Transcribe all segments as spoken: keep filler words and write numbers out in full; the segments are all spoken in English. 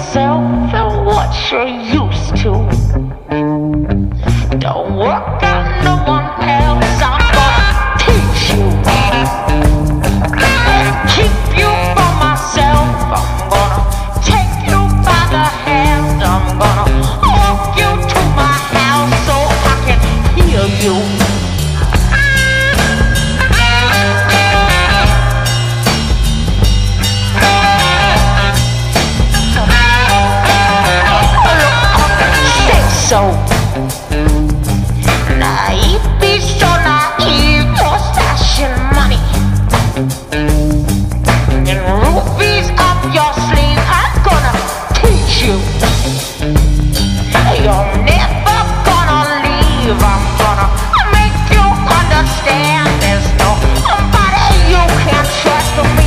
yourself and what you're used to. Don't work on no one else, I'm gonna teach you. Keep you for myself, I'm gonna take you by the hand. I'm gonna walk you to my house so I can hear you. So naive, be so naive, you're stashing money and rubies up your sleeve. I'm gonna teach you. You're never gonna leave. I'm gonna make you understand there's nobody you can trust me.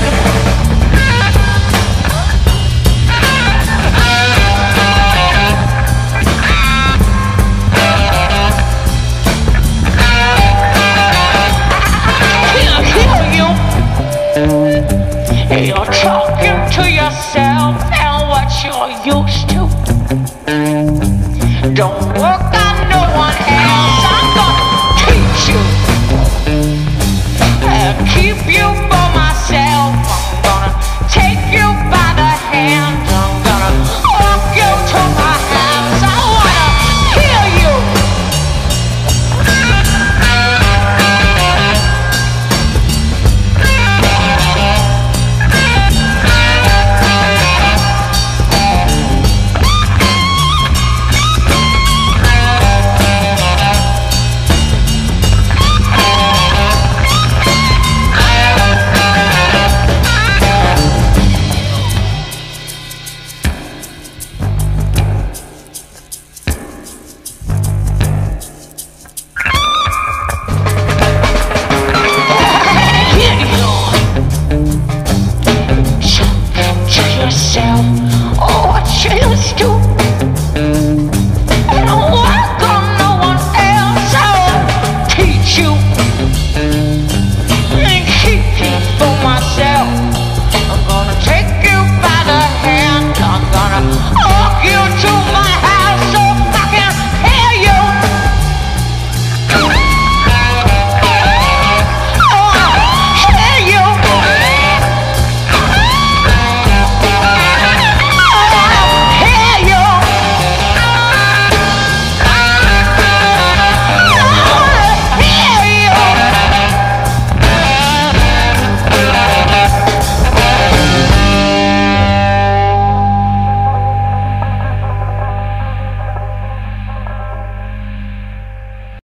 You're talking to yourself and what you're used to.